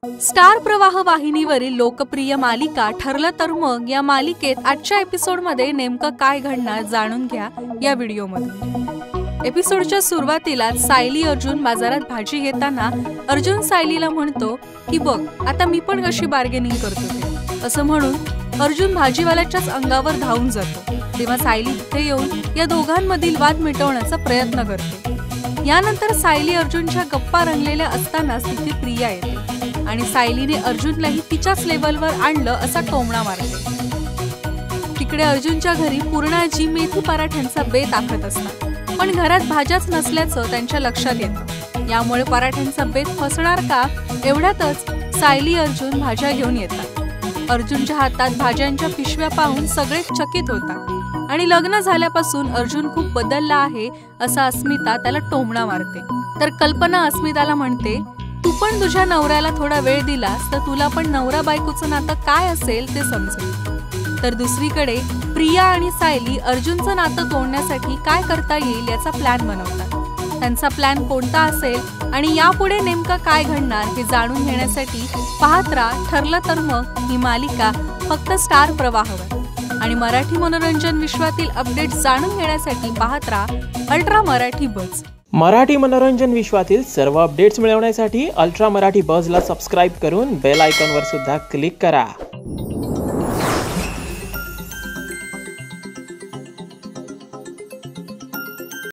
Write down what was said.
Star प्रवाह वाहिनीवरील लोकप्रिय मालिका ठरलं तर मग या मालिकेत आजच्या एपिसोडमध्ये नेमकं काय घडणार जाणून घ्या या व्हिडिओमध्ये। एपिसोडच्या सुरुवातीला सायली अर्जुन बाजारात भाजी घेताना अर्जुन सायलीला म्हणतो की बघ आता मी पण कशी बार्गेनिंग करतो ते, असं म्हणून अर्जुन भाजीवाल्याच्याच अंगावर धावून जातो। तेव्हा सायली इथे येऊन या दोघांमधील वाद मिटवण्याचा प्रयत्न करते। यानंतर सायली अर्जुनच्या गप्पा रंगलेल्या असताना तिथे प्रिया येते आणि सायलीने अर्जुनलाही तिच्याच लेवलवर आणलं असा टोमणा मारते। तिकडे अर्जुनच्या घरी पूर्णाजी मेथी पराठ्यांचा बेत आखत असतात, पण घरात भाज्याच नसल्याचं त्यांच्या लक्षात येतं। यामुळे पराठ्यांचा बेत फसणार का एवढ्यातच सायली अर्जुन भाज्या घेऊन येतात। अर्जुनच्या हातात भाज्यांच्या पिशव्या पाहून सगळे चकित होतात आणि लग्न झाल्यापासून अर्जुन खूप बदलला आहे असा अस्मिता त्याला टोमणा मारते। तर कल्पना अस्मिताला म्हणते तू पण तुझ्या नवऱ्याला थोडा वेळ दिलास तर तुला पण नवरा बायकोचं नातं काय असेल ते समजेल। तर दुसरीकडे प्रिया आणि सायली अर्जुनचं नातं तोडण्यासाठी काय करता येईल याचा प्लॅन बनवतात। त्यांचा प्लॅन कोणता असेल आणि यापुढे नेमकं काय घडणार हे जाणून घेण्यासाठी पाहत राहा ठरलं तर मग ही मालिका फक्त स्टार प्रवाहवर। आणि मराठी मनोरंजन विश्वातील अपडेट्स जाणून घेण्यासाठी पाहत राहा अल्ट्रा मराठी बज। मराठी मनोरंजन विश्वातील सर्व अपडेट्स मिळवण्यासाठी अल्ट्रा मराठी बजला सबस्क्राइब करून बेल आयकॉनवर सुद्धा क्लिक करा।